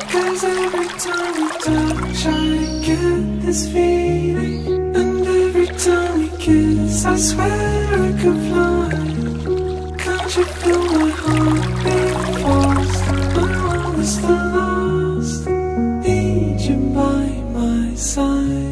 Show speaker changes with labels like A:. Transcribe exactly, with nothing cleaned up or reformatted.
A: 'Cause every time we touch I get this feeling, and every time we kiss I swear I could fly. Can't you feel my heart beat fast? My one is the last, need you by my side.